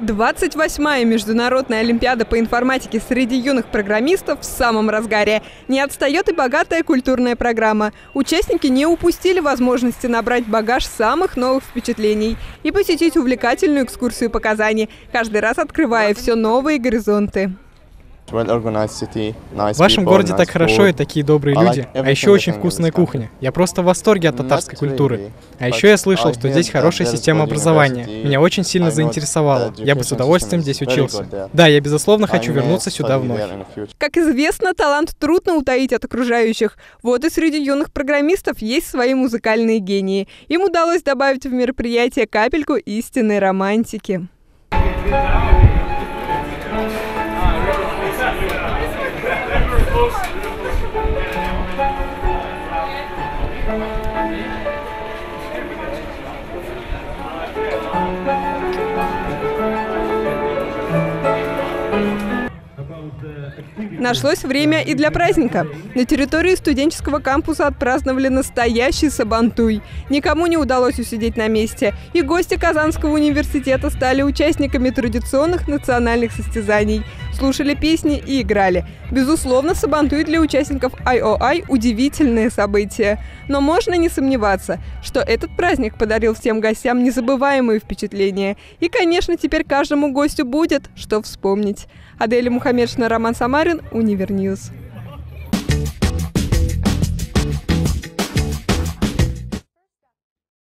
28-я международная олимпиада по информатике среди юных программистов в самом разгаре. Не отстает и богатая культурная программа. Участники не упустили возможности набрать багаж самых новых впечатлений и посетить увлекательную экскурсию по Казани, каждый раз открывая все новые горизонты. В вашем городе так хорошо и такие добрые люди, а еще очень вкусная кухня. Я просто в восторге от татарской культуры. А еще я слышал, что здесь хорошая система образования. Меня очень сильно заинтересовало. Я бы с удовольствием здесь учился. Да, я безусловно хочу вернуться сюда вновь. Как известно, талант трудно утаить от окружающих. Вот и среди юных программистов есть свои музыкальные гении. Им удалось добавить в мероприятие капельку истинной романтики. Нашлось время и для праздника. На территории студенческого кампуса отпраздновали настоящий сабантуй. Никому не удалось усидеть на месте, и гости Казанского университета стали участниками традиционных национальных состязаний. Слушали песни и играли. Безусловно, сабантуй для участников IOI – удивительное событие. Но можно не сомневаться, что этот праздник подарил всем гостям незабываемые впечатления. И, конечно, теперь каждому гостю будет что вспомнить. Аделя Мухаммедшина, Роман Самарин, Универньюз.